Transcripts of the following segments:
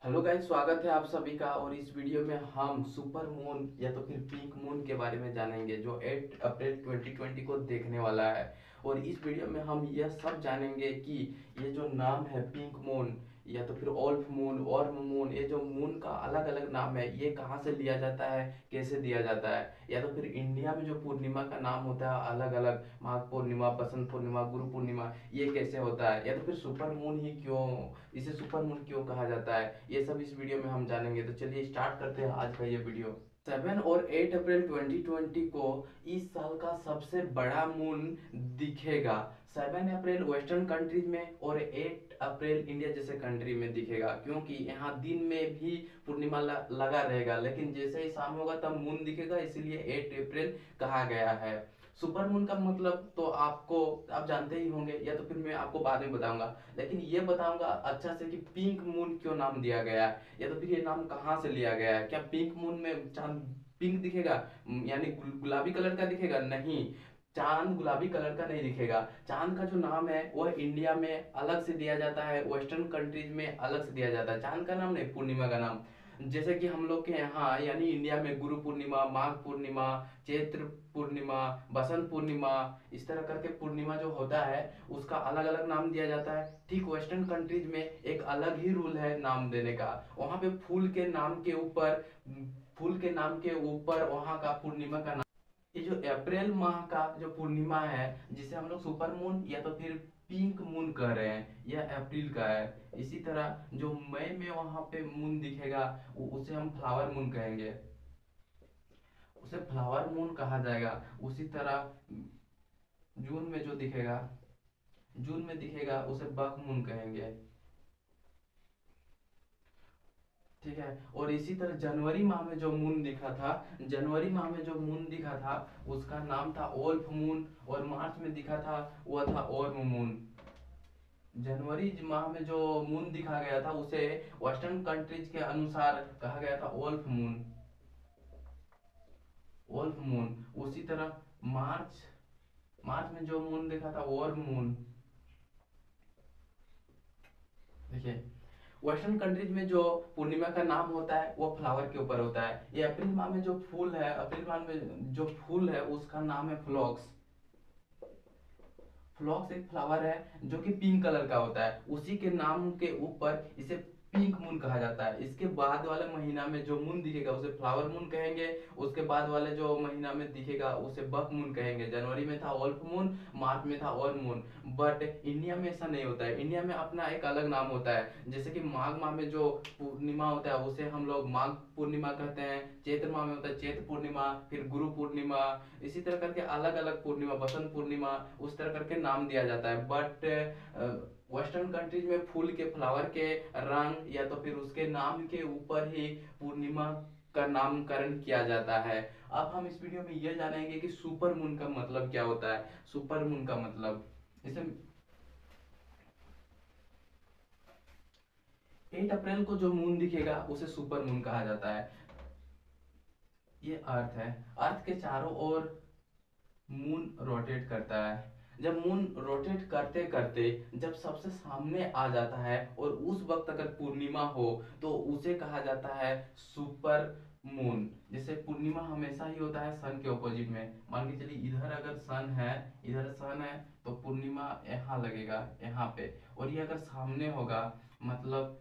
Hello guys, स्वागत है आप सभी का। और इस वीडियो में हम सुपर मून या तो फिर पिंक मून के बारे में जानेंगे जो 8 अप्रैल 2020 को देखने वाला है। और इस वीडियो में हम यह सब जानेंगे कि ये जो नाम है पिंक मून या तो फिर ओल्फ मून और मून, ये जो मून का अलग अलग नाम है ये कहाँ से लिया जाता है, कैसे दिया जाता है। या तो फिर इंडिया में जो पूर्णिमा का नाम होता है अलग अलग, माघ पूर्णिमा, बसंत पूर्णिमा, गुरु पूर्णिमा, ये कैसे होता है। या तो फिर सुपर मून ही क्यों, इसे सुपर मून क्यों कहा जाता है, ये सब इस वीडियो में हम जानेंगे। तो चलिए स्टार्ट करते हैं आज का ये वीडियो। 7 और 8 अप्रैल 2020 को इस साल का सबसे बड़ा मून दिखेगा। 7 अप्रैल वेस्टर्न कंट्रीज में और 8 अप्रैल इंडिया जैसे कंट्री में दिखेगा, क्योंकि यहाँ दिन में भी पूर्णिमा लगा रहेगा, लेकिन जैसे ही शाम होगा तब मून दिखेगा, इसीलिए 8 अप्रैल कहा गया है। सुपर मून का मतलब तो आप जानते ही होंगे, या तो फिर मैं आपको बाद में बताऊंगा। लेकिन ये बताऊंगा अच्छा से कि पिंक मून क्यों नाम दिया गया है, या तो फिर ये नाम कहाँ से लिया गया है। क्या पिंक मून में चांद पिंक दिखेगा, यानी गुलाबी कलर का दिखेगा? नहीं, चांद गुलाबी कलर का नहीं दिखेगा। चांद का जो नाम है वह इंडिया में अलग से दिया जाता है, वेस्टर्न कंट्रीज में अलग से दिया जाता है। चांद का नाम नहीं, पूर्णिमा का नाम। जैसे कि हम लोग के यहाँ यानी इंडिया में गुरु पूर्णिमा, माघ पूर्णिमा, चैत्र पूर्णिमा, बसंत पूर्णिमा, इस तरह करके पूर्णिमा जो होता है उसका अलग अलग नाम दिया जाता है। ठीक वेस्टर्न कंट्रीज में एक अलग ही रूल है नाम देने का। वहां पे फूल के नाम के ऊपर वहां का पूर्णिमा का नाम। ये जो अप्रैल माह का जो पूर्णिमा है जिसे हम लोग सुपर मून या तो फिर पिंक मून कह रहे हैं, यह अप्रैल का है। इसी तरह जो मई में वहां पे मून दिखेगा उसे हम फ्लावर मून कहेंगे, उसे फ्लावर मून कहा जाएगा। उसी तरह जून में जो दिखेगा, जून में दिखेगा उसे बक मून कहेंगे। ठीक है। और इसी तरह जनवरी माह में जो मून दिखा था, जनवरी माह में जो मून दिखा था उसका नाम था ओल्फ मून। और मार्च में दिखा था वह था ओर्म मून। जनवरी माह में जो मून दिखा गया था उसे वेस्टर्न कंट्रीज के अनुसार कहा गया था ओल्फ मून, ओल्फ मून। उसी तरह मार्च मार्च में जो मून देखा था ओर्म मून। देखिए, वेस्टर्न कंट्रीज में जो पूर्णिमा का नाम होता है वो फ्लावर के ऊपर होता है। ये अप्रैल माह में जो फूल है, अप्रैल माह में जो फूल है उसका नाम है फ्लॉक्स। फ्लॉक्स एक फ्लावर है जो कि पिंक कलर का होता है, उसी के नाम के ऊपर इसे पिंक मून कहा जाता है। इसके बाद वाले महीना में जो मून दिखेगा उसे फ्लावर मून कहेंगे। उसके बाद वाले जो महीना में दिखेगा उसे बक मून कहेंगे। जनवरी में था ओल्फ मून, मार्च में था ओर मून। बट इंडिया में ऐसा नहीं होता है, इंडिया में अपना एक अलग नाम होता है। जैसे कि माघ माह में जो पूर्णिमा होता है उसे हम लोग माघ पूर्णिमा कहते हैं। चैत्र माह में होता है चैत्र पूर्णिमा, फिर गुरु पूर्णिमा, इसी तरह करके अलग अलग पूर्णिमा, बसंत पूर्णिमा, उस तरह करके नाम दिया जाता है। बट वेस्टर्न कंट्रीज में फूल के फ्लावर के रंग या तो फिर उसके नाम के ऊपर ही पूर्णिमा का नामकरण किया जाता है। अब हम इस वीडियो में यह जानेंगे कि सुपर मून का मतलब क्या होता है। सुपर मून का मतलब, इसे 8 अप्रैल को जो मून दिखेगा उसे सुपर मून कहा जाता है। ये अर्थ है, अर्थ के चारों ओर मून रोटेट करता है। जब मून रोटेट करते करते जब सबसे सामने आ जाता है और उस वक्त अगर पूर्णिमा हो तो उसे कहा जाता है सुपर मून। जैसे पूर्णिमा हमेशा ही होता है सन के ऑपोजिट में। मान के चलिए इधर अगर सन है, इधर सन है, तो पूर्णिमा यहाँ लगेगा, यहाँ पे। और ये अगर सामने होगा मतलब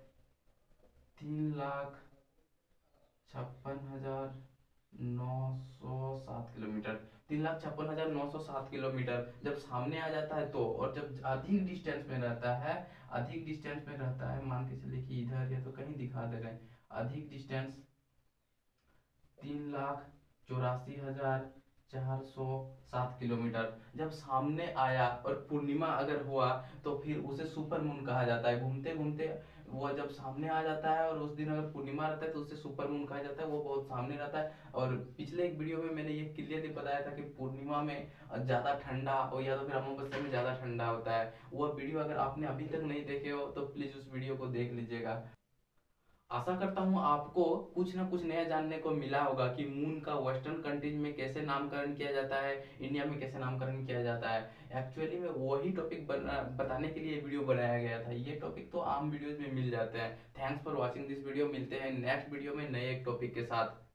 3,56,907 किलोमीटर, 3,56,907 किलोमीटर जब सामने आ जाता है तो। और जब अधिक डिस्टेंस में रहता है, अधिक डिस्टेंस में रहता है, मान के चलिए कि इधर है तो कहीं दिखा दे रहे हैं अधिक डिस्टेंस, 3,84,407 किलोमीटर जब सामने आया और पूर्णिमा अगर हुआ तो फिर उसे सुपर मून कहा जाता है। घूमते घूमते वो जब सामने आ जाता है और उस दिन अगर पूर्णिमा रहता है तो उसे सुपर मून कहा जाता है, वो बहुत सामने रहता है। और पिछले एक वीडियो में मैंने ये क्लियरली बताया था कि पूर्णिमा में ज्यादा ठंडा और या तो फिर अमावस्या में ज्यादा ठंडा होता है। वो वीडियो अगर आपने अभी तक नहीं देखे हो तो प्लीज उस वीडियो को देख लीजिएगा। आशा करता हूँ आपको कुछ ना कुछ नया जानने को मिला होगा कि मून का वेस्टर्न कंट्रीज में कैसे नामकरण किया जाता है, इंडिया में कैसे नामकरण किया जाता है। एक्चुअली में वही टॉपिक बताने के लिए वीडियो बनाया गया था। ये टॉपिक तो आम वीडियोज में मिल जाते हैं। Thanks for watching this video. मिलते हैं नेक्स्ट वीडियो में नए एक टॉपिक के साथ।